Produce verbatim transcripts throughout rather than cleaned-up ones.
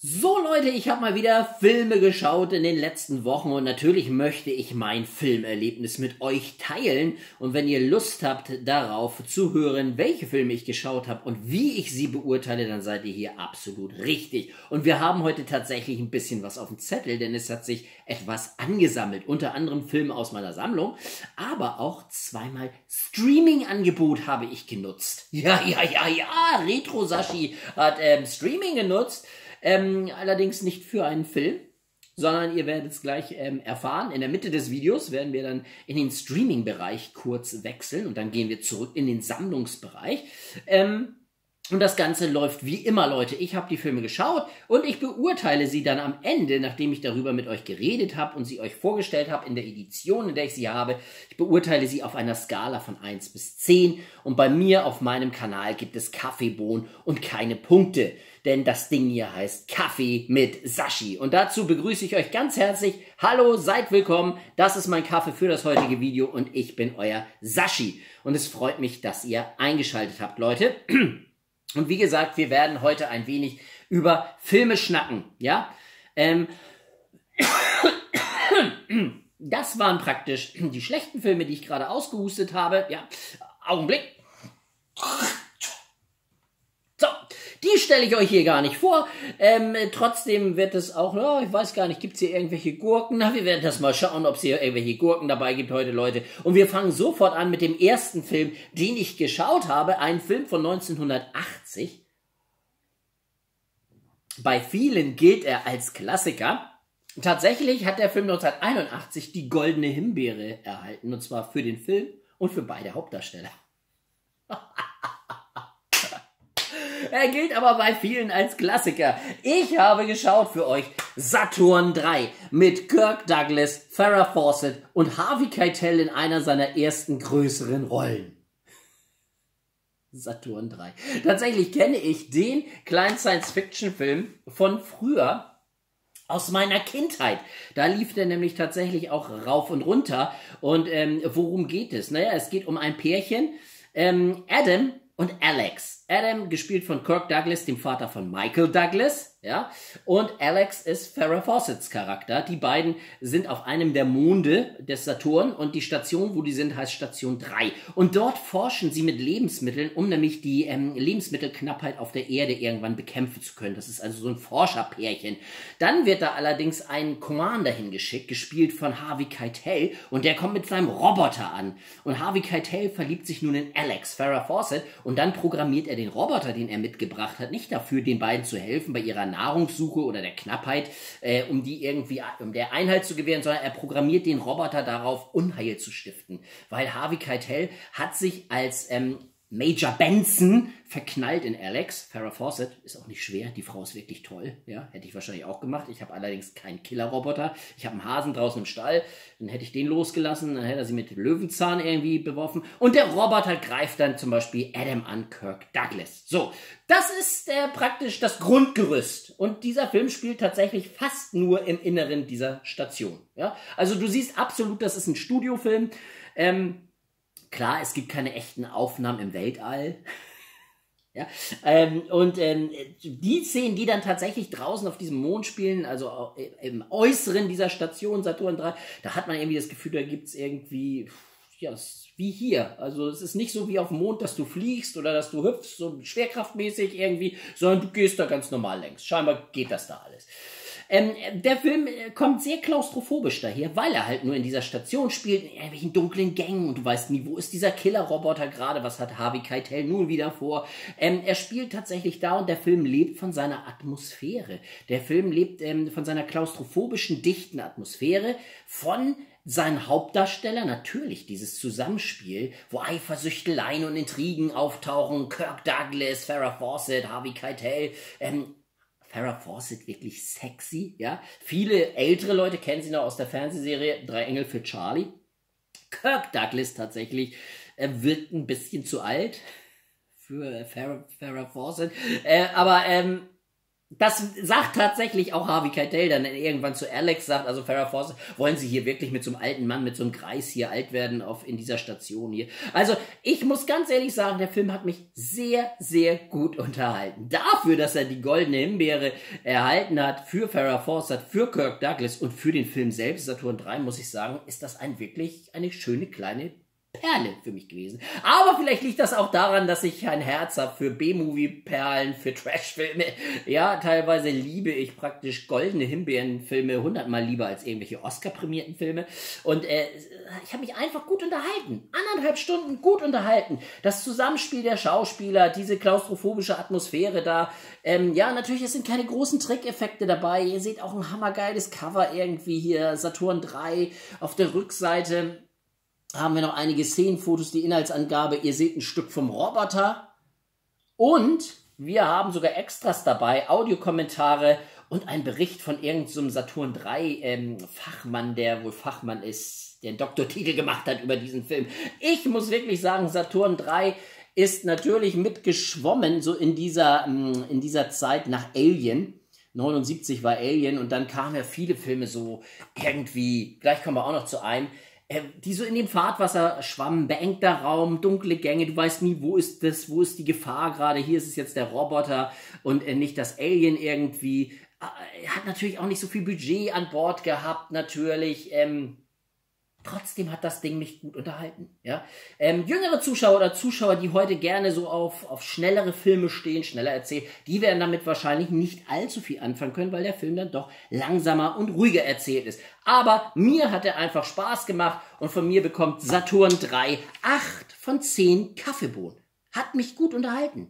So Leute, ich habe mal wieder Filme geschaut in den letzten Wochen und natürlich möchte ich mein Filmerlebnis mit euch teilen. Und wenn ihr Lust habt darauf zu hören, welche Filme ich geschaut habe und wie ich sie beurteile, dann seid ihr hier absolut richtig. Und wir haben heute tatsächlich ein bisschen was auf dem Zettel, denn es hat sich etwas angesammelt. Unter anderem Filme aus meiner Sammlung, aber auch zweimal Streaming-Angebot habe ich genutzt. Ja, ja, ja, ja, Retro Sashi hat ähm, Streaming genutzt. Ähm, allerdings nicht für einen Film, sondern ihr werdet es gleich ähm, erfahren. In der Mitte des Videos werden wir dann in den Streaming-Bereich kurz wechseln und dann gehen wir zurück in den Sammlungsbereich. Ähm, und das Ganze läuft wie immer, Leute. Ich habe die Filme geschaut und ich beurteile sie dann am Ende, nachdem ich darüber mit euch geredet habe und sie euch vorgestellt habe in der Edition, in der ich sie habe. Ich beurteile sie auf einer Skala von eins bis zehn und bei mir auf meinem Kanal gibt es Kaffeebohnen und keine Punkte. Denn das Ding hier heißt Kaffee mit Sashi. Und dazu begrüße ich euch ganz herzlich. Hallo, seid willkommen. Das ist mein Kaffee für das heutige Video und ich bin euer Sashi. Und es freut mich, dass ihr eingeschaltet habt, Leute. Und wie gesagt, wir werden heute ein wenig über Filme schnacken, ja? Ähm, das waren praktisch die schlechten Filme, die ich gerade ausgehustet habe. Ja, Augenblick. So, die stelle ich euch hier gar nicht vor. Ähm, trotzdem wird es auch, ja, ich weiß gar nicht, gibt es hier irgendwelche Gurken? Na, wir werden das mal schauen, ob es hier irgendwelche Gurken dabei gibt heute, Leute. Und wir fangen sofort an mit dem ersten Film, den ich geschaut habe. Ein Film von neunzehnhundertachtzig. Bei vielen gilt er als Klassiker. Tatsächlich hat der Film neunzehnhunderteinundachtzig die Goldene Himbeere erhalten. Und zwar für den Film und für beide Hauptdarsteller. Er gilt aber bei vielen als Klassiker. Ich habe geschaut für euch Saturn drei mit Kirk Douglas, Farrah Fawcett und Harvey Keitel in einer seiner ersten größeren Rollen. Saturn drei. Tatsächlich kenne ich den kleinen Science-Fiction-Film von früher aus meiner Kindheit. Da lief der nämlich tatsächlich auch rauf und runter. Und ähm, worum geht es? Naja, es geht um ein Pärchen, ähm, Adam und Alex. Adam, gespielt von Kirk Douglas, dem Vater von Michael Douglas, ja, und Alex ist Farrah Fawcetts Charakter. Die beiden sind auf einem der Monde des Saturn und die Station, wo die sind, heißt Station drei. Und dort forschen sie mit Lebensmitteln, um nämlich die ähm, Lebensmittelknappheit auf der Erde irgendwann bekämpfen zu können. Das ist also so ein Forscherpärchen. Dann wird da allerdings ein Commander hingeschickt, gespielt von Harvey Keitel, und der kommt mit seinem Roboter an. Und Harvey Keitel verliebt sich nun in Alex, Farrah Fawcett, und dann programmiert er den Roboter, den er mitgebracht hat, nicht dafür, den beiden zu helfen bei ihrer Nahrungssuche oder der Knappheit, äh, um die irgendwie, um der Einhalt zu gewähren, sondern er programmiert den Roboter darauf, Unheil zu stiften. Weil Harvey Keitel hat sich als ähm, Major Benson verknallt in Alex. Farrah Fawcett ist auch nicht schwer, die Frau ist wirklich toll, ja, hätte ich wahrscheinlich auch gemacht. Ich habe allerdings keinen Killerroboter. Ich habe einen Hasen draußen im Stall, dann hätte ich den losgelassen, dann hätte er sie mit Löwenzahn irgendwie beworfen und der Roboter greift dann zum Beispiel Adam an, Kirk Douglas. So, das ist äh, praktisch das Grundgerüst und dieser Film spielt tatsächlich fast nur im Inneren dieser Station, ja. Also du siehst absolut, das ist ein Studiofilm. Ähm, Klar, es gibt keine echten Aufnahmen im Weltall. Ja, ähm, und ähm, die Szenen, die dann tatsächlich draußen auf diesem Mond spielen, also im Äußeren dieser Station Saturn drei, da hat man irgendwie das Gefühl, da gibt's irgendwie, ja, wie hier. Also es ist nicht so wie auf dem Mond, dass du fliegst oder dass du hüpfst, so schwerkraftmäßig irgendwie, sondern du gehst da ganz normal längs. Scheinbar geht das da alles. Ähm, der Film kommt sehr klaustrophobisch daher, weil er halt nur in dieser Station spielt, in irgendwelchen dunklen Gängen und du weißt nie, wo ist dieser Killer-Roboter gerade, was hat Harvey Keitel nun wieder vor. Ähm, er spielt tatsächlich da und der Film lebt von seiner Atmosphäre. Der Film lebt ähm, von seiner klaustrophobischen, dichten Atmosphäre, von seinen Hauptdarsteller, natürlich dieses Zusammenspiel, wo Eifersüchteleien und Intrigen auftauchen, Kirk Douglas, Farrah Fawcett, Harvey Keitel, ähm, Farrah Fawcett wirklich sexy, ja. Viele ältere Leute kennen sie noch aus der Fernsehserie Drei Engel für Charlie. Kirk Douglas tatsächlich äh, wird ein bisschen zu alt für Farrah, Farrah Fawcett. Äh, aber ähm, Das sagt tatsächlich auch Harvey Keitel dann irgendwann zu Alex, sagt also Farrah Fawcett, wollen Sie hier wirklich mit so einem alten Mann, mit so einem Greis hier alt werden auf, in dieser Station hier. Also ich muss ganz ehrlich sagen, der Film hat mich sehr, sehr gut unterhalten. Dafür, dass er die goldene Himbeere erhalten hat für Farrah Fawcett, für Kirk Douglas und für den Film selbst, Saturn drei, muss ich sagen, ist das ein wirklich eine schöne kleine Perle für mich gewesen. Aber vielleicht liegt das auch daran, dass ich ein Herz habe für B-Movie-Perlen, für Trash-Filme. Ja, teilweise liebe ich praktisch goldene Himbeeren-Filme hundertmal lieber als irgendwelche Oscar-prämierten Filme. Und äh, ich habe mich einfach gut unterhalten. Anderthalb Stunden gut unterhalten. Das Zusammenspiel der Schauspieler, diese klaustrophobische Atmosphäre da. Ähm, ja, natürlich, es sind keine großen Trickeffekte dabei. Ihr seht auch ein hammergeiles Cover irgendwie hier, Saturn drei auf der Rückseite. Haben wir noch einige Szenenfotos, die Inhaltsangabe, ihr seht ein Stück vom Roboter und wir haben sogar Extras dabei, Audiokommentare und ein Bericht von irgendeinem so Saturn drei ähm, Fachmann, der wohl Fachmann ist, der einen Doktortitel gemacht hat über diesen Film. Ich muss wirklich sagen, Saturn drei ist natürlich mitgeschwommen, so in dieser, in dieser Zeit nach Alien. neunundsiebzig war Alien und dann kamen ja viele Filme so irgendwie, gleich kommen wir auch noch zu einem, die so in dem Fahrtwasser schwammen, beengter Raum, dunkle Gänge, du weißt nie, wo ist das, wo ist die Gefahr gerade, hier ist es jetzt der Roboter und nicht das Alien irgendwie. Er hat natürlich auch nicht so viel Budget an Bord gehabt, natürlich, ähm, trotzdem hat das Ding mich gut unterhalten. Ja? Ähm, jüngere Zuschauer oder Zuschauer, die heute gerne so auf, auf schnellere Filme stehen, schneller erzählt, die werden damit wahrscheinlich nicht allzu viel anfangen können, weil der Film dann doch langsamer und ruhiger erzählt ist. Aber mir hat er einfach Spaß gemacht und von mir bekommt Saturn drei acht von zehn Kaffeebohnen. Hat mich gut unterhalten.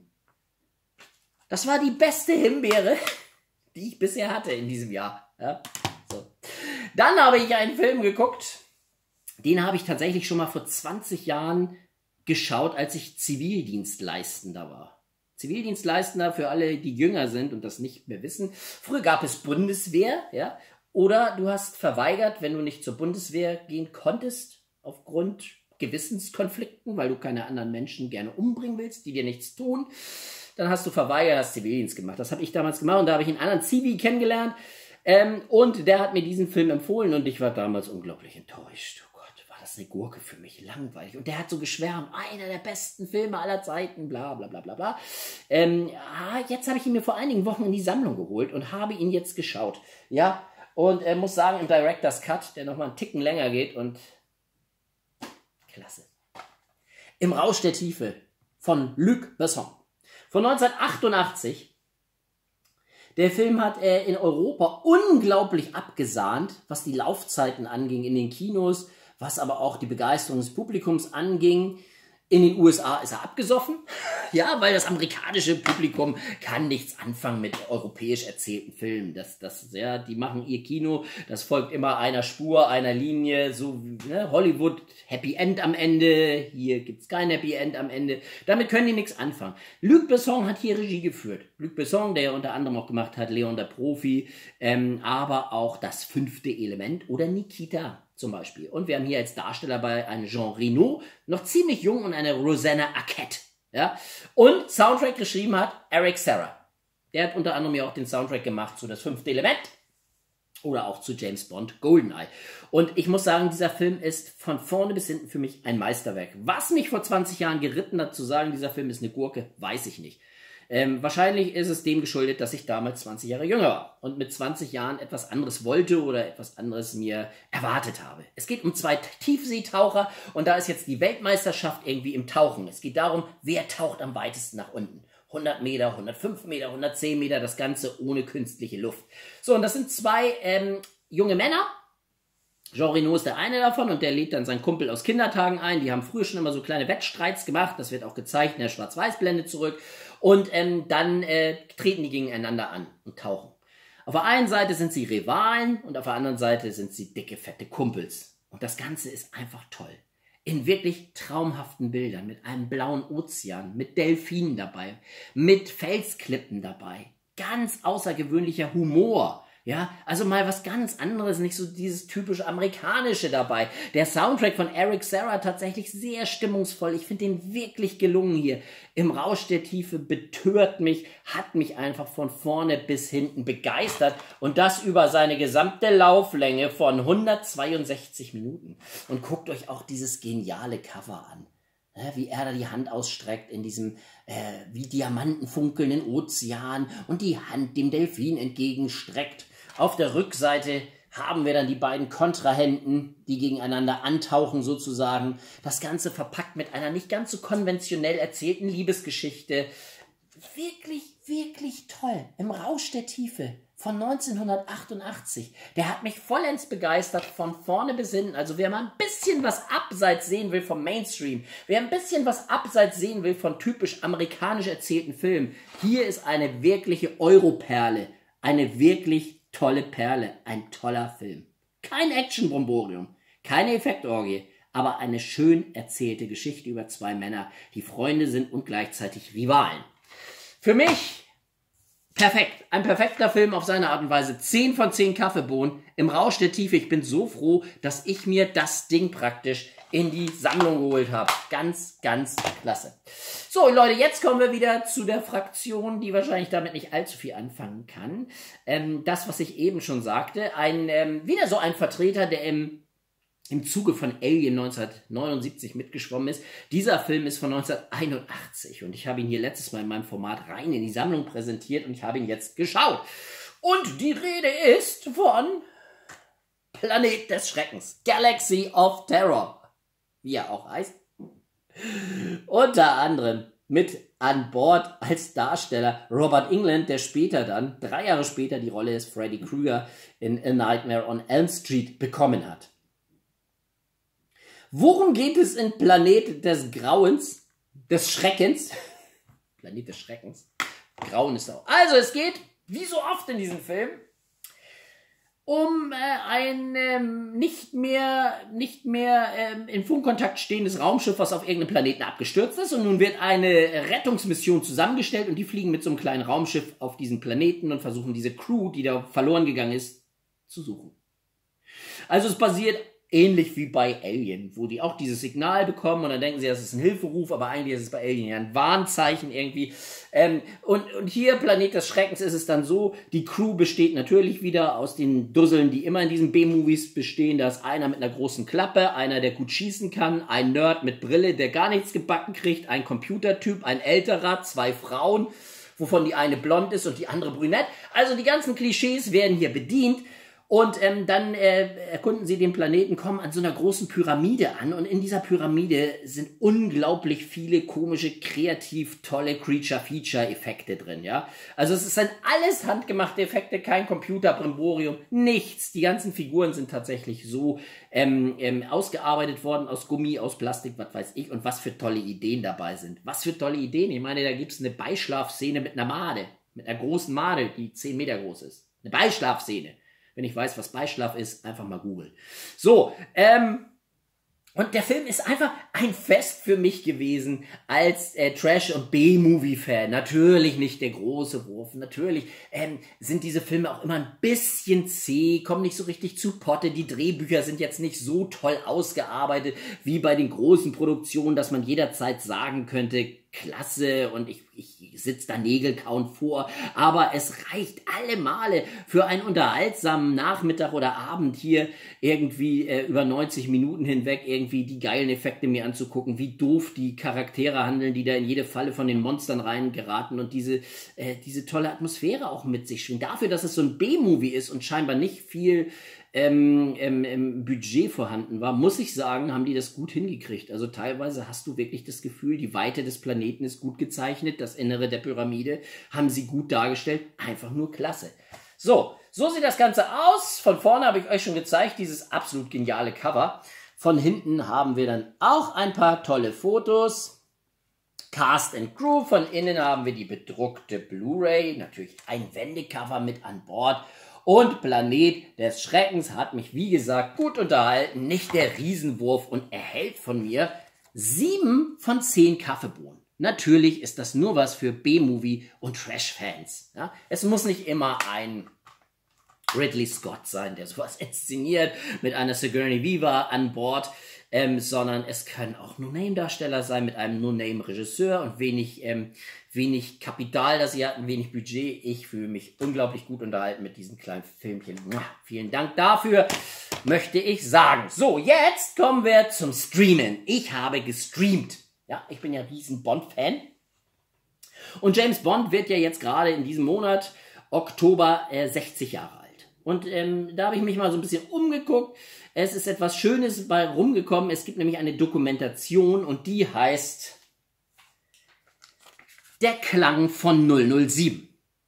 Das war die beste Himbeere, die ich bisher hatte in diesem Jahr. Ja? So. Dann habe ich einen Film geguckt. Den habe ich tatsächlich schon mal vor zwanzig Jahren geschaut, als ich Zivildienstleistender war. Zivildienstleistender für alle, die jünger sind und das nicht mehr wissen. Früher gab es Bundeswehr, ja, oder du hast verweigert, wenn du nicht zur Bundeswehr gehen konntest, aufgrund Gewissenskonflikten, weil du keine anderen Menschen gerne umbringen willst, die dir nichts tun. Dann hast du verweigert, hast Zivildienst gemacht. Das habe ich damals gemacht und da habe ich einen anderen Zivi kennengelernt. Ähm, und der hat mir diesen Film empfohlen und ich war damals unglaublich enttäuscht. Das ist eine Gurke für mich, langweilig. Und der hat so geschwärmt, einer der besten Filme aller Zeiten, bla bla bla bla bla. Ähm, ja, jetzt habe ich ihn mir vor einigen Wochen in die Sammlung geholt und habe ihn jetzt geschaut. Ja, und äh, muss sagen, im Director's Cut, der nochmal einen Ticken länger geht und klasse. Im Rausch der Tiefe von Luc Besson. Von neunzehnhundertachtundachtzig. Der Film hat äh, in Europa unglaublich abgesahnt, was die Laufzeiten anging in den Kinos, was aber auch die Begeisterung des Publikums anging. In den U S A ist er abgesoffen, ja, weil das amerikanische Publikum kann nichts anfangen mit europäisch erzählten Filmen. Das, das, ja, die machen ihr Kino, das folgt immer einer Spur, einer Linie, so ne, Hollywood, Happy End am Ende, hier gibt's kein Happy End am Ende. Damit können die nichts anfangen. Luc Besson hat hier Regie geführt. Luc Besson, der ja unter anderem auch gemacht hat Leon der Profi, ähm, aber auch Das fünfte Element oder Nikita zum Beispiel. Und wir haben hier als Darsteller bei einen Jean Reno, noch ziemlich jung, und eine Rosanna Arquette. Ja? Und Soundtrack geschrieben hat Eric Serra. Der hat unter anderem ja auch den Soundtrack gemacht zu Das fünfte Element oder auch zu James Bond Goldeneye. Und ich muss sagen, dieser Film ist von vorne bis hinten für mich ein Meisterwerk. Was mich vor zwanzig Jahren geritten hat, zu sagen, dieser Film ist eine Gurke, weiß ich nicht. Ähm, wahrscheinlich ist es dem geschuldet, dass ich damals zwanzig Jahre jünger war und mit zwanzig Jahren etwas anderes wollte oder etwas anderes mir erwartet habe. Es geht um zwei Tiefseetaucher und da ist jetzt die Weltmeisterschaft irgendwie im Tauchen. Es geht darum, wer taucht am weitesten nach unten. hundert Meter, hundertfünf Meter, hundertzehn Meter, das Ganze ohne künstliche Luft. So, und das sind zwei ähm, junge Männer. Jean Reno ist der eine davon und der lädt dann seinen Kumpel aus Kindertagen ein. Die haben früher schon immer so kleine Wettstreits gemacht. Das wird auch gezeigt in der Schwarz-Weiß-Blende zurück. Und ähm, dann äh, treten die gegeneinander an und tauchen. Auf der einen Seite sind sie Rivalen und auf der anderen Seite sind sie dicke, fette Kumpels. Und das Ganze ist einfach toll. In wirklich traumhaften Bildern, mit einem blauen Ozean, mit Delfinen dabei, mit Felsklippen dabei. Ganz außergewöhnlicher Humor. Ja, also mal was ganz anderes, nicht so dieses typisch amerikanische dabei. Der Soundtrack von Eric Serra tatsächlich sehr stimmungsvoll. Ich finde den wirklich gelungen hier. Im Rausch der Tiefe betört mich, hat mich einfach von vorne bis hinten begeistert und das über seine gesamte Lauflänge von hundertzweiundsechzig Minuten. Und guckt euch auch dieses geniale Cover an. Wie er da die Hand ausstreckt in diesem äh, wie Diamanten funkelnden Ozean und die Hand dem Delfin entgegenstreckt. Auf der Rückseite haben wir dann die beiden Kontrahenten, die gegeneinander antauchen sozusagen. Das Ganze verpackt mit einer nicht ganz so konventionell erzählten Liebesgeschichte. Wirklich, wirklich toll. Im Rausch der Tiefe von neunzehnhundertachtundachtzig. Der hat mich vollends begeistert, von vorne bis hinten. Also wer mal ein bisschen was abseits sehen will vom Mainstream, wer ein bisschen was abseits sehen will von typisch amerikanisch erzählten Filmen, hier ist eine wirkliche Europerle. Eine wirklich tolle Perle. Ein toller Film. Kein Action-Bromborium, keine Effektorgie, aber eine schön erzählte Geschichte über zwei Männer, die Freunde sind und gleichzeitig Rivalen. Für mich perfekt. Ein perfekter Film auf seine Art und Weise. zehn von zehn Kaffeebohnen im Rausch der Tiefe. Ich bin so froh, dass ich mir das Ding praktisch in die Sammlung geholt habe. Ganz, ganz klasse. So, Leute, jetzt kommen wir wieder zu der Fraktion, die wahrscheinlich damit nicht allzu viel anfangen kann. Ähm, das, was ich eben schon sagte, ein ähm, wieder so ein Vertreter, der im im Zuge von Alien neunzehnhundertneunundsiebzig mitgeschwommen ist. Dieser Film ist von neunzehnhunderteinundachtzig und ich habe ihn hier letztes Mal in meinem Format rein in die Sammlung präsentiert und ich habe ihn jetzt geschaut. Und die Rede ist von Planet des Schreckens, Galaxy of Terror, wie er auch heißt. Unter anderem mit an Bord als Darsteller Robert Englund, der später dann, drei Jahre später, die Rolle des Freddy Krueger in A Nightmare on Elm Street bekommen hat. Worum geht es in Planet des Grauens, des Schreckens? Planet des Schreckens. Grauen ist auch. Also es geht, wie so oft in diesem Film, um äh, ein ähm, nicht mehr, nicht mehr ähm, in Funkkontakt stehendes Raumschiff, was auf irgendeinem Planeten abgestürzt ist. Und nun wird eine Rettungsmission zusammengestellt und die fliegen mit so einem kleinen Raumschiff auf diesen Planeten und versuchen diese Crew, die da verloren gegangen ist, zu suchen. Also es basiert ähnlich wie bei Alien, wo die auch dieses Signal bekommen und dann denken sie, das ist ein Hilferuf, aber eigentlich ist es bei Alien ja ein Warnzeichen irgendwie. Ähm, und, und hier, Planet des Schreckens, ist es dann so, die Crew besteht natürlich wieder aus den Dusseln, die immer in diesen B-Movies bestehen. Da ist einer mit einer großen Klappe, einer, der gut schießen kann, ein Nerd mit Brille, der gar nichts gebacken kriegt, ein Computertyp, ein älterer, zwei Frauen, wovon die eine blond ist und die andere brünett. Also die ganzen Klischees werden hier bedient. Und ähm, dann äh, erkunden sie den Planeten, kommen an so einer großen Pyramide an und in dieser Pyramide sind unglaublich viele komische, kreativ tolle Creature-Feature-Effekte drin, ja. Also es sind alles handgemachte Effekte, kein Computer-Brimborium, nichts. Die ganzen Figuren sind tatsächlich so ähm, ähm, ausgearbeitet worden, aus Gummi, aus Plastik, was weiß ich, und was für tolle Ideen dabei sind. Was für tolle Ideen. Ich meine, da gibt es eine Beischlafszene mit einer Made, mit einer großen Made, die zehn Meter groß ist. Eine Beischlafszene. Wenn ich weiß, was Beischlaf ist, einfach mal googeln. So, ähm, und der Film ist einfach ein Fest für mich gewesen als äh, Trash- und B-Movie-Fan. Natürlich nicht der große Wurf. Natürlich ähm, sind diese Filme auch immer ein bisschen zäh, kommen nicht so richtig zu Potte. Die Drehbücher sind jetzt nicht so toll ausgearbeitet wie bei den großen Produktionen, dass man jederzeit sagen könnte, klasse und ich, ich sitze da nägelkauend vor, aber es reicht alle Male für einen unterhaltsamen Nachmittag oder Abend hier irgendwie äh, über neunzig Minuten hinweg irgendwie die geilen Effekte mir anzugucken, wie doof die Charaktere handeln, die da in jede Falle von den Monstern reingeraten und diese, äh, diese tolle Atmosphäre auch mit sich schwingt. Dafür, dass es so ein B-Movie ist und scheinbar nicht viel Ähm, ähm, ähm, Budget vorhanden war, muss ich sagen, haben die das gut hingekriegt. Also teilweise hast du wirklich das Gefühl, die Weite des Planeten ist gut gezeichnet, das Innere der Pyramide haben sie gut dargestellt, einfach nur klasse. So, so sieht das Ganze aus. Von vorne habe ich euch schon gezeigt, dieses absolut geniale Cover. Von hinten haben wir dann auch ein paar tolle Fotos. Cast and Crew, von innen haben wir die bedruckte Blu-ray, natürlich ein Wendecover mit an Bord. Und Planet des Schreckens hat mich, wie gesagt, gut unterhalten. Nicht der Riesenwurf und erhält von mir sieben von zehn Kaffeebohnen. Natürlich ist das nur was für B-Movie und Trash-Fans. Ja? Es muss nicht immer ein Ridley Scott sein, der sowas inszeniert, mit einer Sigourney Weaver an Bord, ähm, sondern es können auch No-Name-Darsteller sein, mit einem No-Name-Regisseur und wenig, ähm, wenig Kapital, das sie hatten, wenig Budget. Ich fühle mich unglaublich gut unterhalten mit diesem kleinen Filmchen. Vielen Dank dafür, möchte ich sagen. So, jetzt kommen wir zum Streamen. Ich habe gestreamt. Ja, ich bin ja riesen Bond-Fan. Und James Bond wird ja jetzt gerade in diesem Monat, Oktober, äh, sechzig Jahre alt. Und ähm, da habe ich mich mal so ein bisschen umgeguckt. Es ist etwas Schönes bei rumgekommen. Es gibt nämlich eine Dokumentation und die heißt Der Klang von null null sieben.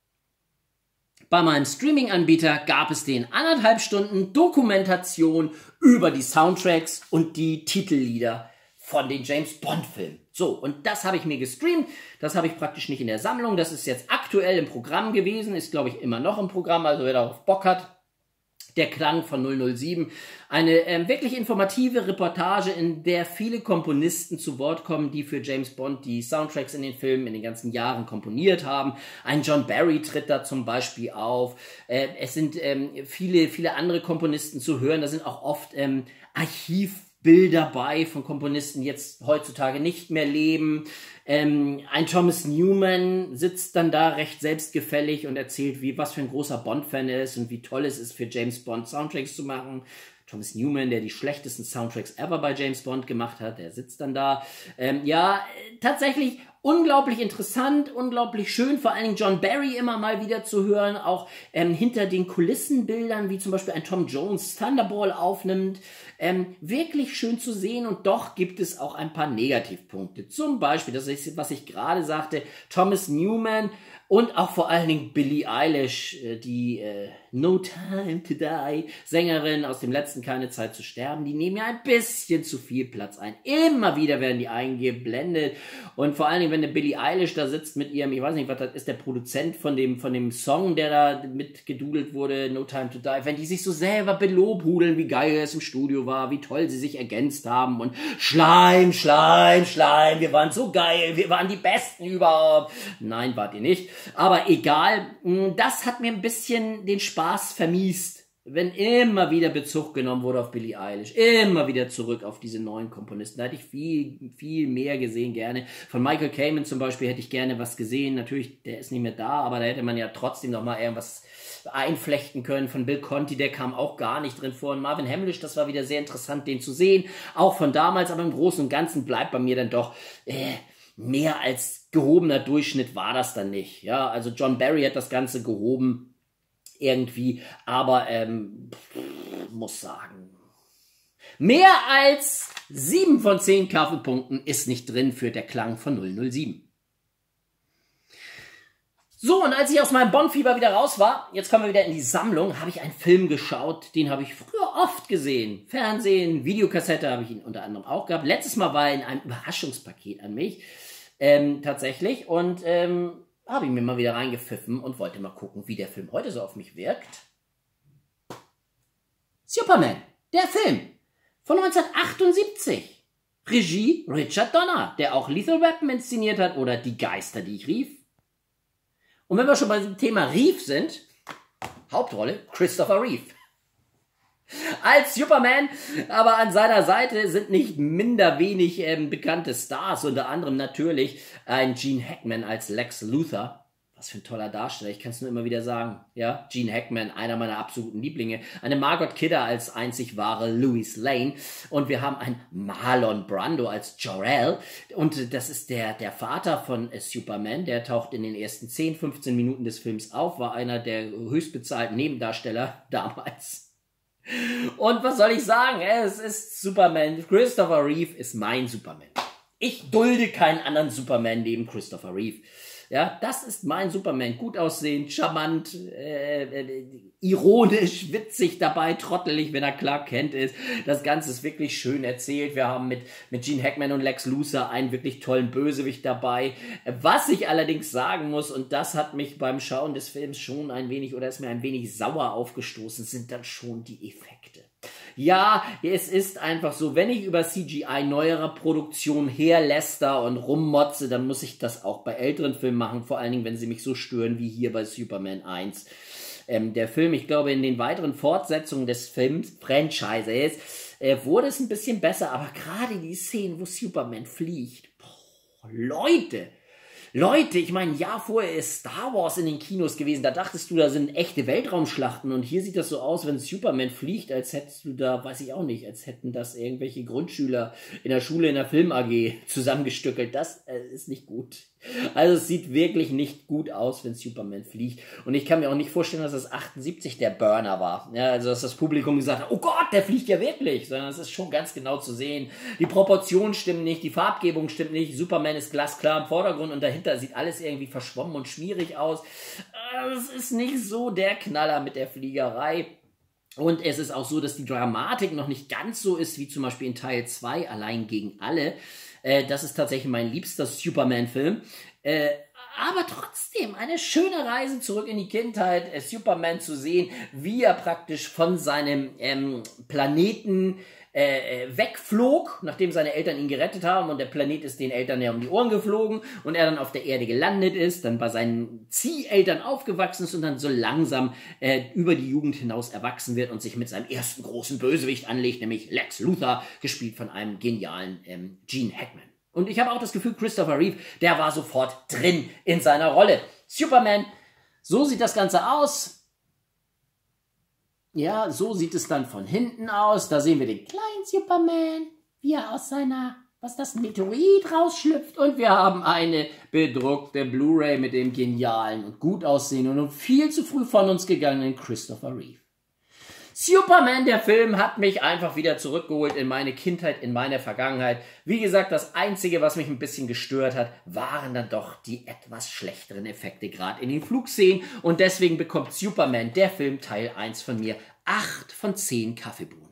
Bei meinem Streaming-Anbieter gab es den anderthalb Stunden Dokumentation über die Soundtracks und die Titellieder von den James-Bond-Filmen. So, und das habe ich mir gestreamt. Das habe ich praktisch nicht in der Sammlung. Das ist jetzt aktuell im Programm gewesen. Ist, glaube ich, immer noch im Programm. Also wer darauf Bock hat, Der Klang von null null sieben. Eine ähm, wirklich informative Reportage, in der viele Komponisten zu Wort kommen, die für James Bond die Soundtracks in den Filmen in den ganzen Jahren komponiert haben. Ein John Barry tritt da zum Beispiel auf. Äh, es sind ähm, viele, viele andere Komponisten zu hören. Da sind auch oft ähm, Archivbilder bei von Komponisten, die jetzt heutzutage nicht mehr leben. Ähm, ein Thomas Newman sitzt dann da recht selbstgefällig und erzählt, wie was für ein großer Bond-Fan er ist und wie toll es ist, für James Bond Soundtracks zu machen. Thomas Newman, der die schlechtesten Soundtracks ever bei James Bond gemacht hat, der sitzt dann da. Ähm, ja, tatsächlich unglaublich interessant, unglaublich schön, vor allen Dingen John Barry immer mal wieder zu hören, auch ähm, hinter den Kulissenbildern, wie zum Beispiel ein Tom Jones Thunderball aufnimmt. Ähm, wirklich schön zu sehen und doch gibt es auch ein paar Negativpunkte. Zum Beispiel, das ist, was ich gerade sagte, Thomas Newman und auch vor allen Dingen Billie Eilish, die äh, No Time to Die Sängerin aus dem letzten Keine Zeit zu sterben, die nehmen ja ein bisschen zu viel Platz ein. Immer wieder werden die eingeblendet und vor allen Dingen, wenn eine Billie Eilish da sitzt mit ihrem, ich weiß nicht, was das ist, der Produzent von dem, von dem Song, der da mitgedudelt wurde, No Time to Die, wenn die sich so selber belobhudeln, wie geil es im Studio war, wie toll sie sich ergänzt haben und Schleim, Schleim, Schleim, wir waren so geil, wir waren die Besten überhaupt. Nein, wart ihr nicht. Aber egal, das hat mir ein bisschen den Spaß vermiest, wenn immer wieder Bezug genommen wurde auf Billie Eilish, immer wieder zurück auf diese neuen Komponisten. Da hätte ich viel, viel mehr gesehen gerne. Von Michael Kamen zum Beispiel hätte ich gerne was gesehen. Natürlich, der ist nicht mehr da, aber da hätte man ja trotzdem noch mal irgendwas einflechten können. Von Bill Conti, der kam auch gar nicht drin vor. Und Marvin Hamlisch, das war wieder sehr interessant, den zu sehen. Auch von damals, aber im Großen und Ganzen bleibt bei mir dann doch äh, mehr als gehobener Durchschnitt war das dann nicht. Ja, also John Barry hat das Ganze gehoben irgendwie, aber ähm, muss sagen, mehr als sieben von zehn Kaffeepunkten ist nicht drin für Der Klang von null null sieben. So, und als ich aus meinem Bond-Fieber wieder raus war, jetzt kommen wir wieder in die Sammlung, habe ich einen Film geschaut, den habe ich früher oft gesehen. Fernsehen, Videokassette habe ich ihn unter anderem auch gehabt. Letztes Mal war er in einem Überraschungspaket an mich, ähm, tatsächlich, und ähm, habe ich mir mal wieder reingepfiffen und wollte mal gucken, wie der Film heute so auf mich wirkt. Superman, der Film von neunzehnhundertachtundsiebzig. Regie Richard Donner, der auch Lethal Weapon inszeniert hat oder Die Geister, die ich rief. Und wenn wir schon bei dem Thema Reeve sind, Hauptrolle Christopher Reeve. Als Superman, aber an seiner Seite sind nicht minder wenig ähm, bekannte Stars, unter anderem natürlich ein Gene Hackman als Lex Luthor. Was für ein toller Darsteller, ich kann es nur immer wieder sagen. Ja, Gene Hackman, einer meiner absoluten Lieblinge. Eine Margot Kidder als einzig wahre Louis Lane. Und wir haben einen Marlon Brando als Jor-El. Und das ist der, der Vater von äh, Superman. Der taucht in den ersten zehn, fünfzehn Minuten des Films auf. War einer der höchstbezahlten Nebendarsteller damals. Und was soll ich sagen? Es ist Superman. Christopher Reeve ist mein Superman. Ich dulde keinen anderen Superman neben Christopher Reeve. Ja, das ist mein Superman. Gut aussehend, charmant, äh, äh, ironisch, witzig dabei, trottelig, wenn er Clark Kent ist. Das Ganze ist wirklich schön erzählt. Wir haben mit, mit Gene Hackman und Lex Luthor einen wirklich tollen Bösewicht dabei. Was ich allerdings sagen muss, und das hat mich beim Schauen des Films schon ein wenig, oder ist mir ein wenig sauer aufgestoßen, sind dann schon die Effekte. Ja, es ist einfach so, wenn ich über C G I neuerer Produktion herläster und rummotze, dann muss ich das auch bei älteren Filmen machen, vor allen Dingen, wenn sie mich so stören wie hier bei Superman eins. ähm, der Film. Ich glaube, in den weiteren Fortsetzungen des Films, Franchises, äh, wurde es ein bisschen besser, aber gerade die Szenen, wo Superman fliegt, boah, Leute, Leute, ich meine, ein Jahr vorher ist Star Wars in den Kinos gewesen, da dachtest du, da sind echte Weltraumschlachten und hier sieht das so aus, wenn Superman fliegt, als hättest du da, weiß ich auch nicht, als hätten das irgendwelche Grundschüler in der Schule in der Film-A G zusammengestückelt. Das äh, ist nicht gut. Also es sieht wirklich nicht gut aus, wenn Superman fliegt. Und ich kann mir auch nicht vorstellen, dass das achtundsiebzig der Burner war. Ja, also dass das Publikum gesagt hat, oh Gott, der fliegt ja wirklich. Sondern es ist schon ganz genau zu sehen. Die Proportionen stimmen nicht, die Farbgebung stimmt nicht. Superman ist glasklar im Vordergrund und dahinter sieht alles irgendwie verschwommen und schmierig aus. Es ist nicht so der Knaller mit der Fliegerei. Und es ist auch so, dass die Dramatik noch nicht ganz so ist, wie zum Beispiel in Teil zwei, Allein gegen alle. Äh, das ist tatsächlich mein liebster Superman-Film. Äh, aber trotzdem eine schöne Reise zurück in die Kindheit, äh, Superman zu sehen, wie er praktisch von seinem ähm, Planeten äh, wegflog, nachdem seine Eltern ihn gerettet haben und der Planet ist den Eltern ja um die Ohren geflogen und er dann auf der Erde gelandet ist, dann bei seinen Zieheltern aufgewachsen ist und dann so langsam äh, über die Jugend hinaus erwachsen wird und sich mit seinem ersten großen Bösewicht anlegt, nämlich Lex Luthor, gespielt von einem genialen ähm, Gene Hackman. Und ich habe auch das Gefühl, Christopher Reeve, der war sofort drin in seiner Rolle. Superman, so sieht das Ganze aus. Ja, so sieht es dann von hinten aus. Da sehen wir den kleinen Superman, wie er aus seiner, was das, Meteorit rausschlüpft. Und wir haben eine bedruckte Blu-ray mit dem genialen und gut aussehenden und viel zu früh von uns gegangenen Christopher Reeve. Superman, der Film, hat mich einfach wieder zurückgeholt in meine Kindheit, in meine Vergangenheit. Wie gesagt, das Einzige, was mich ein bisschen gestört hat, waren dann doch die etwas schlechteren Effekte, gerade in den Flugszenen. Und deswegen bekommt Superman, der Film, Teil eins von mir, acht von zehn Kaffeebohnen.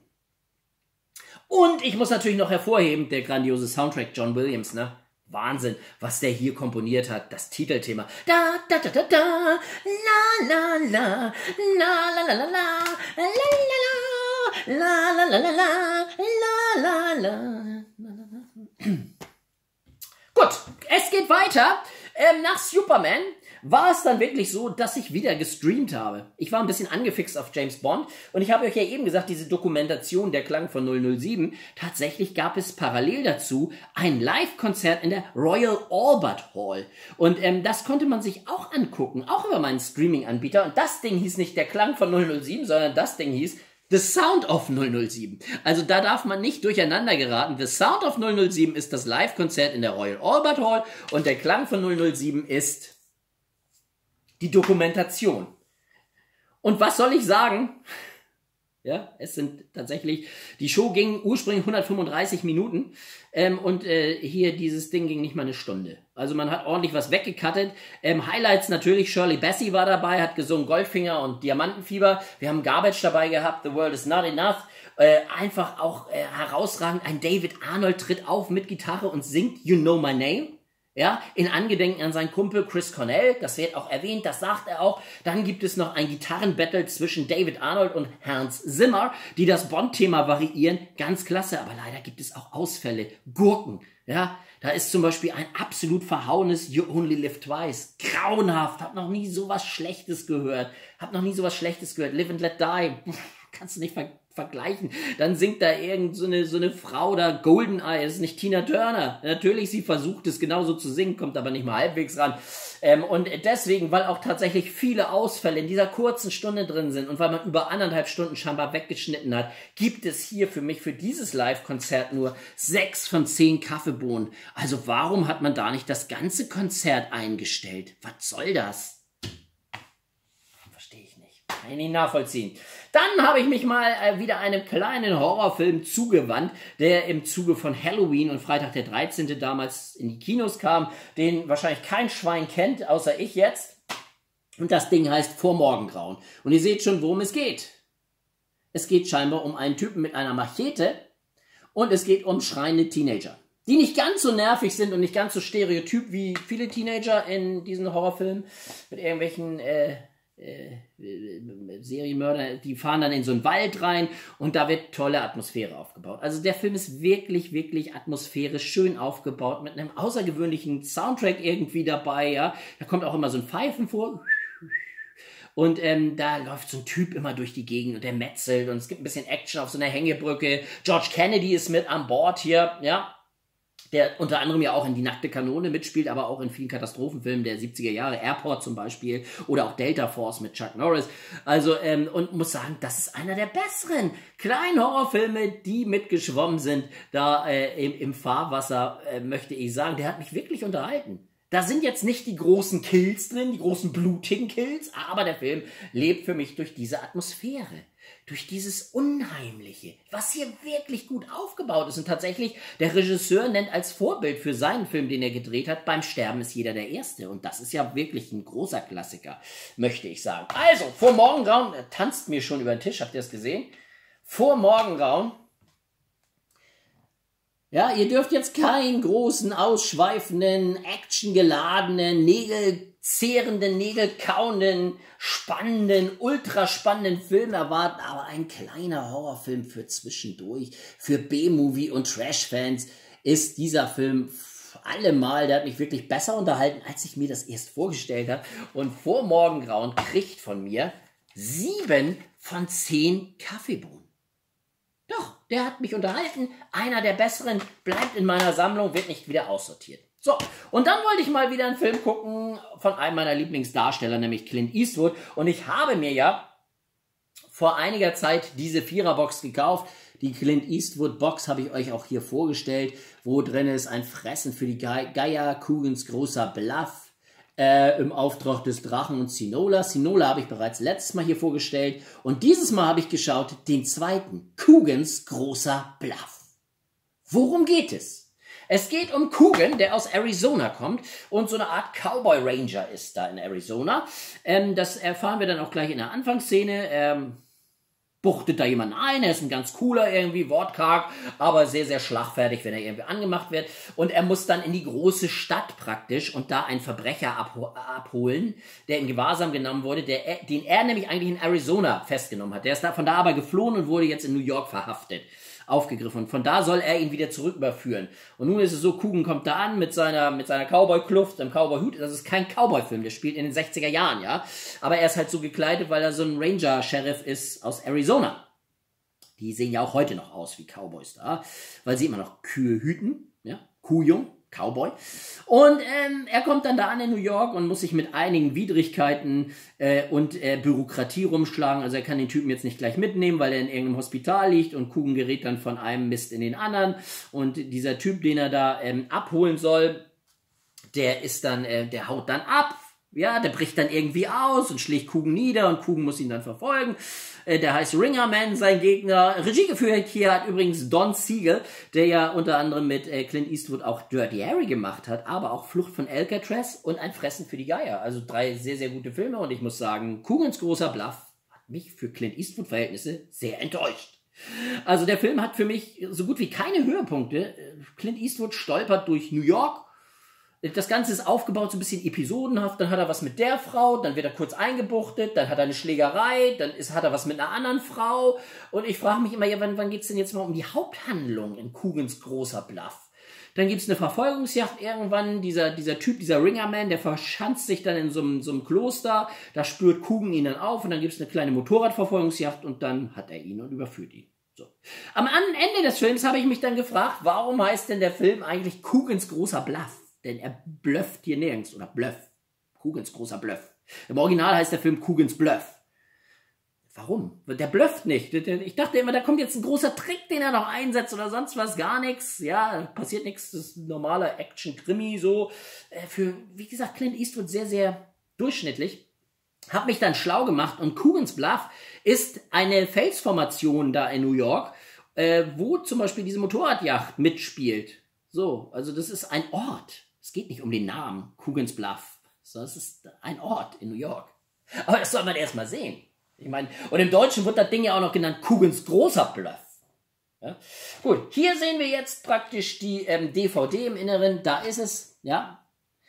Und ich muss natürlich noch hervorheben, der grandiose Soundtrack John Williams, ne? Wahnsinn, was der hier komponiert hat, das Titelthema. Da, da, da, da, da, la, la, la, la, la, la, la, la, la, la, la, la, la, la, la, la. Gut, es geht weiter. Ähm, nach Superman war es dann wirklich so, dass ich wieder gestreamt habe. Ich war ein bisschen angefixt auf James Bond und ich habe euch ja eben gesagt, diese Dokumentation Der Klang von null null sieben, tatsächlich gab es parallel dazu ein Live-Konzert in der Royal Albert Hall und ähm, das konnte man sich auch angucken, auch über meinen Streaming-Anbieter und das Ding hieß nicht Der Klang von null null sieben, sondern das Ding hieß The Sound of null null sieben. Also da darf man nicht durcheinander geraten. The Sound of null null sieben ist das Live-Konzert in der Royal Albert Hall und Der Klang von null null sieben ist die Dokumentation. Und was soll ich sagen? Ja, es sind tatsächlich, die Show ging ursprünglich hundertfünfunddreißig Minuten ähm, und äh, hier dieses Ding ging nicht mal eine Stunde. Also man hat ordentlich was weggekattet. Ähm, Highlights natürlich, Shirley Bassey war dabei, hat gesungen Goldfinger und Diamantenfieber. Wir haben Garbage dabei gehabt, The World is Not Enough. Äh, einfach auch äh, herausragend, ein David Arnold tritt auf mit Gitarre und singt You Know My Name. Ja, in Angedenken an seinen Kumpel Chris Cornell, das wird auch erwähnt, das sagt er auch. Dann gibt es noch ein Gitarrenbattle zwischen David Arnold und Hans Zimmer, die das Bond-Thema variieren. Ganz klasse, aber leider gibt es auch Ausfälle, Gurken. Ja, da ist zum Beispiel ein absolut verhauenes You Only Live Twice. Grauenhaft, hab noch nie sowas Schlechtes gehört. Hab noch nie sowas Schlechtes gehört. Live and Let Die, kannst du nicht ver vergleichen. Dann singt da irgend so eine, so eine Frau da, Goldeneye, das ist nicht Tina Turner. Natürlich, sie versucht es genauso zu singen, kommt aber nicht mal halbwegs ran. Ähm, und deswegen, weil auch tatsächlich viele Ausfälle in dieser kurzen Stunde drin sind und weil man über anderthalb Stunden scheinbar weggeschnitten hat, gibt es hier für mich für dieses Live-Konzert nur sechs von zehn Kaffeebohnen. Also warum hat man da nicht das ganze Konzert eingestellt? Was soll das? Verstehe ich nicht. Kann ich nicht nachvollziehen. Dann habe ich mich mal äh, wieder einem kleinen Horrorfilm zugewandt, der im Zuge von Halloween und Freitag der dreizehnte damals in die Kinos kam, den wahrscheinlich kein Schwein kennt, außer ich jetzt. Und das Ding heißt Vor Morgengrauen. Und ihr seht schon, worum es geht. Es geht scheinbar um einen Typen mit einer Machete und es geht um schreiende Teenager, die nicht ganz so nervig sind und nicht ganz so stereotyp wie viele Teenager in diesen Horrorfilmen mit irgendwelchen äh, Äh, Serienmörder, die fahren dann in so einen Wald rein und da wird tolle Atmosphäre aufgebaut. Also der Film ist wirklich, wirklich atmosphärisch schön aufgebaut mit einem außergewöhnlichen Soundtrack irgendwie dabei, ja. Da kommt auch immer so ein Pfeifen vor. Und ähm, da läuft so ein Typ immer durch die Gegend und der metzelt und es gibt ein bisschen Action auf so einer Hängebrücke. George Kennedy ist mit an Bord hier, ja. Der unter anderem ja auch in Die nackte Kanone mitspielt, aber auch in vielen Katastrophenfilmen der siebziger Jahre, Airport zum Beispiel, oder auch Delta Force mit Chuck Norris. Also, ähm, und muss sagen, das ist einer der besseren kleinen Horrorfilme, die mitgeschwommen sind, da äh, im, im Fahrwasser, äh, möchte ich sagen. Der hat mich wirklich unterhalten. Da sind jetzt nicht die großen Kills drin, die großen blutigen Kills, aber der Film lebt für mich durch diese Atmosphäre, durch dieses Unheimliche, was hier wirklich gut aufgebaut ist. Und tatsächlich, der Regisseur nennt als Vorbild für seinen Film, den er gedreht hat, Beim Sterben ist jeder der Erste. Und das ist ja wirklich ein großer Klassiker, möchte ich sagen. Also, vor Morgengrauen, er tanzt mir schon über den Tisch, habt ihr das gesehen? Vor Morgengrauen. Ja, ihr dürft jetzt keinen großen, ausschweifenden, actiongeladenen, nägelzehrenden, nägelkauenden, spannenden, ultraspannenden Film erwarten, aber ein kleiner Horrorfilm für zwischendurch, für B-Movie und Trash-Fans ist dieser Film allemal, der hat mich wirklich besser unterhalten, als ich mir das erst vorgestellt habe. Und vor Morgengrauen kriegt von mir sieben von zehn Kaffeebohnen. Doch, der hat mich unterhalten. Einer der besseren, bleibt in meiner Sammlung, wird nicht wieder aussortiert. So, und dann wollte ich mal wieder einen Film gucken von einem meiner Lieblingsdarsteller, nämlich Clint Eastwood. Und ich habe mir ja vor einiger Zeit diese Viererbox gekauft. Die Clint Eastwood Box habe ich euch auch hier vorgestellt, wo drin ist ein Fressen für die Ge Geier, Coogan's großer Bluff, Äh, im Auftrag des Drachen und Sinola. Sinola habe ich bereits letztes Mal hier vorgestellt. Und dieses Mal habe ich geschaut, den zweiten, Coogan's großer Bluff. Worum geht es? Es geht um Coogan, der aus Arizona kommt und so eine Art Cowboy Ranger ist da in Arizona. Ähm, das erfahren wir dann auch gleich in der Anfangsszene. Ähm, buchtet da jemand ein, er ist ein ganz cooler irgendwie, wortkarg, aber sehr, sehr schlagfertig, wenn er irgendwie angemacht wird. Und er muss dann in die große Stadt praktisch und da einen Verbrecher abho abholen, der in Gewahrsam genommen wurde, der, den er nämlich eigentlich in Arizona festgenommen hat. Der ist da, von da aber geflohen und wurde jetzt in New York verhaftet, aufgegriffen. Und von da soll er ihn wieder zurück überführen. Und nun ist es so, Coogan kommt da an mit seiner, mit seiner Cowboy-Kluft, seinem Cowboy-Hut. Das ist kein Cowboy-Film, der spielt in den sechziger Jahren, ja. Aber er ist halt so gekleidet, weil er so ein Ranger-Sheriff ist aus Arizona. Die sehen ja auch heute noch aus wie Cowboys da, weil sie immer noch Kühe hüten, ja. Kuhjung, Cowboy. Und ähm, er kommt dann da an in New York und muss sich mit einigen Widrigkeiten äh, und äh, Bürokratie rumschlagen. Also er kann den Typen jetzt nicht gleich mitnehmen, weil er in irgendeinem Hospital liegt und Coogan gerät dann von einem Mist in den anderen. Und dieser Typ, den er da ähm, abholen soll, der ist dann, äh, der haut dann ab. Ja, der bricht dann irgendwie aus und schlägt Coogan nieder und Coogan muss ihn dann verfolgen. Äh, der heißt Ringerman, sein Gegner. Regie geführt hier hat übrigens Don Siegel, der ja unter anderem mit äh, Clint Eastwood auch Dirty Harry gemacht hat, aber auch Flucht von Alcatraz und Ein Fressen für die Geier. Also drei sehr, sehr gute Filme und ich muss sagen, Coogan's großer Bluff hat mich für Clint Eastwood-Verhältnisse sehr enttäuscht. Also der Film hat für mich so gut wie keine Höhepunkte. Clint Eastwood stolpert durch New York. Das Ganze ist aufgebaut so ein bisschen episodenhaft, dann hat er was mit der Frau, dann wird er kurz eingebuchtet, dann hat er eine Schlägerei, dann ist, hat er was mit einer anderen Frau und ich frage mich immer, ja, wann, wann geht es denn jetzt mal um die Haupthandlung in Coogan's großer Bluff? Dann gibt es eine Verfolgungsjagd irgendwann, dieser, dieser Typ, dieser Ringerman, der verschanzt sich dann in so einem, so einem Kloster, da spürt Coogan ihn dann auf und dann gibt es eine kleine Motorradverfolgungsjagd und dann hat er ihn und überführt ihn. So. Am Ende des Films habe ich mich dann gefragt, warum heißt denn der Film eigentlich Coogan's großer Bluff? Denn er blufft hier nirgends. Oder Bluff. Coogan's großer Bluff. Im Original heißt der Film Coogan's Bluff. Warum? Der blufft nicht. Ich dachte immer, da kommt jetzt ein großer Trick, den er noch einsetzt oder sonst was. Gar nichts. Ja, passiert nichts. Das ist ein normaler Action-Krimi so. Für, wie gesagt, Clint Eastwood sehr, sehr durchschnittlich. Hab mich dann schlau gemacht und Coogan's Bluff ist eine Felsformation da in New York, wo zum Beispiel diese Motorradjagd mitspielt. So, also das ist ein Ort. Es geht nicht um den Namen Coogan's Bluff, sondern es ist ein Ort in New York. Aber das soll man erst mal sehen. Ich meine, und im Deutschen wird das Ding ja auch noch genannt Coogan's großer Bluff. Ja? Gut, hier sehen wir jetzt praktisch die ähm, D V D im Inneren. Da ist es, ja.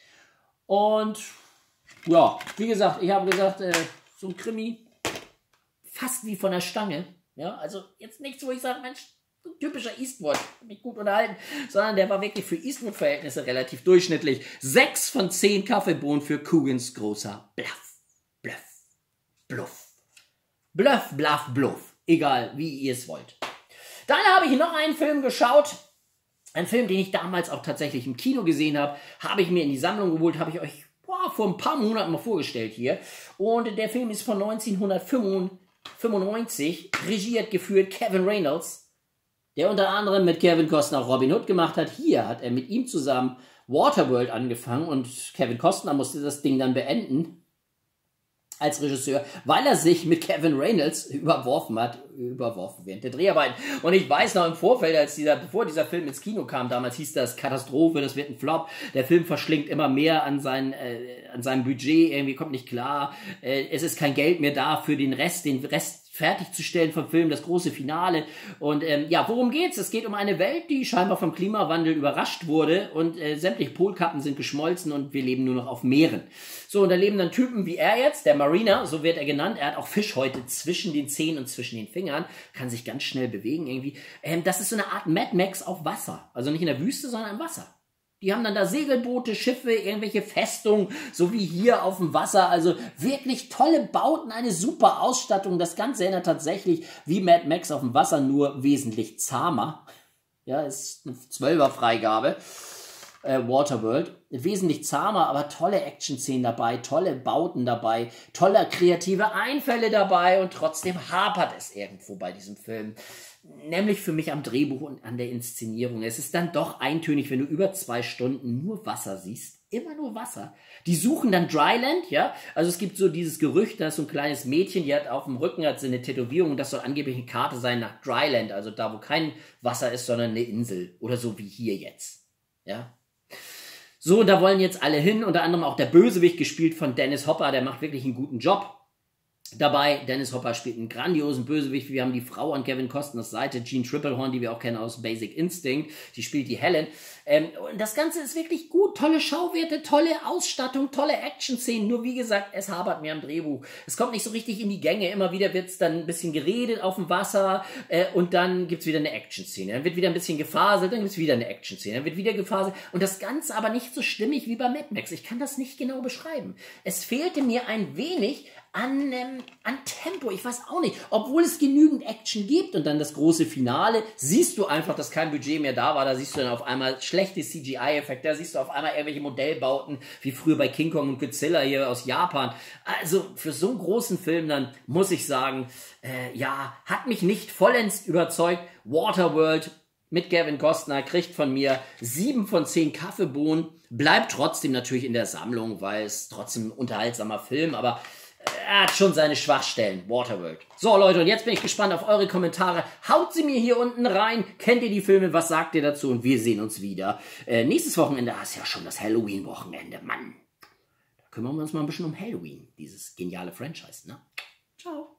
Und ja, wie gesagt, ich habe gesagt, äh, so ein Krimi, fast wie von der Stange. Ja, also jetzt nichts, wo ich sage, Mensch, so ein typischer Eastwood, mich gut unterhalten, sondern der war wirklich für Eastwood-Verhältnisse relativ durchschnittlich. Sechs von zehn Kaffeebohnen für Coogan's großer Bluff. Bluff. Bluff. Bluff, Bluff, Bluff. Egal, wie ihr es wollt. Dann habe ich noch einen Film geschaut. Ein Film, den ich damals auch tatsächlich im Kino gesehen habe. Habe ich mir in die Sammlung geholt, habe ich euch boah, vor ein paar Monaten mal vorgestellt hier. Und der Film ist von neunzehnhundertfünfundneunzig. Regie hat geführt Kevin Reynolds, der unter anderem mit Kevin Costner auch Robin Hood gemacht hat. Hier hat er mit ihm zusammen Waterworld angefangen und Kevin Costner musste das Ding dann beenden als Regisseur, weil er sich mit Kevin Reynolds überworfen hat, überworfen während der Dreharbeiten. Und ich weiß noch im Vorfeld, als dieser, bevor dieser Film ins Kino kam, damals hieß das Katastrophe, das wird ein Flop, der Film verschlingt immer mehr an, sein, äh, an seinem Budget, irgendwie kommt nicht klar, äh, es ist kein Geld mehr da für den Rest, den Rest fertigzustellen vom Film, das große Finale. Und ähm, ja, worum geht's? Es geht um eine Welt, die scheinbar vom Klimawandel überrascht wurde und äh, sämtliche Polkappen sind geschmolzen und wir leben nur noch auf Meeren. So, und da leben dann Typen wie er jetzt, der Mariner, so wird er genannt. Er hat auch Fischhäute zwischen den Zähnen und zwischen den Fingern, kann sich ganz schnell bewegen irgendwie. Ähm, das ist so eine Art Mad Max auf Wasser. Also nicht in der Wüste, sondern im Wasser. Die haben dann da Segelboote, Schiffe, irgendwelche Festungen, so wie hier auf dem Wasser. Also wirklich tolle Bauten, eine super Ausstattung. Das Ganze erinnert tatsächlich wie Mad Max auf dem Wasser, nur wesentlich zahmer. Ja, ist eine Zwölfer-Freigabe. Äh, Waterworld. Wesentlich zahmer, aber tolle Action-Szenen dabei, tolle Bauten dabei, tolle kreative Einfälle dabei und trotzdem hapert es irgendwo bei diesem Film. Nämlich für mich am Drehbuch und an der Inszenierung. Es ist dann doch eintönig, wenn du über zwei Stunden nur Wasser siehst. Immer nur Wasser. Die suchen dann Dryland, ja. Also es gibt so dieses Gerücht, da ist so ein kleines Mädchen, die hat auf dem Rücken hat so eine Tätowierung und das soll angeblich eine Karte sein nach Dryland. Also da, wo kein Wasser ist, sondern eine Insel. Oder so wie hier jetzt. Ja. So, da wollen jetzt alle hin. Unter anderem auch der Bösewicht, gespielt von Dennis Hopper. Der macht wirklich einen guten Job dabei. Dennis Hopper spielt einen grandiosen Bösewicht. Wir haben die Frau an Kevin Costners Seite, Jean Triplehorn, die wir auch kennen aus Basic Instinct. Die spielt die Helen. Ähm, und das Ganze ist wirklich gut. Tolle Schauwerte, tolle Ausstattung, tolle Action-Szenen. Nur wie gesagt, es hapert mir am Drehbuch. Es kommt nicht so richtig in die Gänge. Immer wieder wird es dann ein bisschen geredet auf dem Wasser äh, und dann gibt es wieder eine Action-Szene. Dann wird wieder ein bisschen gefaselt, dann gibt es wieder eine Action-Szene. Dann wird wieder gefaselt. Und das Ganze aber nicht so stimmig wie bei Mad Max. Ich kann das nicht genau beschreiben. Es fehlte mir ein wenig an, ähm, an Tempo, ich weiß auch nicht, obwohl es genügend Action gibt und dann das große Finale, siehst du einfach, dass kein Budget mehr da war, da siehst du dann auf einmal schlechte C G I-Effekte, da siehst du auf einmal irgendwelche Modellbauten, wie früher bei King Kong und Godzilla hier aus Japan. Also für so einen großen Film dann, muss ich sagen, äh, ja, hat mich nicht vollends überzeugt. Waterworld mit Kevin Costner kriegt von mir sieben von zehn Kaffeebohnen, bleibt trotzdem natürlich in der Sammlung, weil es trotzdem ein unterhaltsamer Film, aber er hat schon seine Schwachstellen, Waterworld. So Leute, und jetzt bin ich gespannt auf eure Kommentare. Haut sie mir hier unten rein. Kennt ihr die Filme? Was sagt ihr dazu? Und wir sehen uns wieder. Äh, nächstes Wochenende, ah, ist ja schon das Halloween-Wochenende, Mann. Da kümmern wir uns mal ein bisschen um Halloween, dieses geniale Franchise, ne? Ciao.